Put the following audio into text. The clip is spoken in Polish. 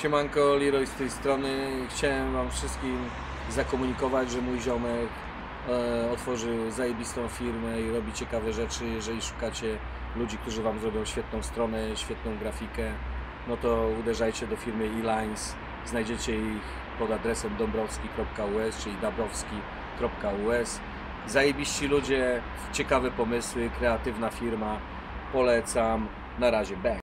Siemanko, Leroy z tej strony. Chciałem wam wszystkim zakomunikować, że mój ziomek otworzył zajebistą firmę i robi ciekawe rzeczy. Jeżeli szukacie ludzi, którzy wam zrobią świetną stronę, świetną grafikę, no to uderzajcie do firmy E-Lines. Znajdziecie ich pod adresem dąbrowski.us, czyli dabrowski.us. Zajebiści ludzie, ciekawe pomysły, kreatywna firma. Polecam. Na razie, bang.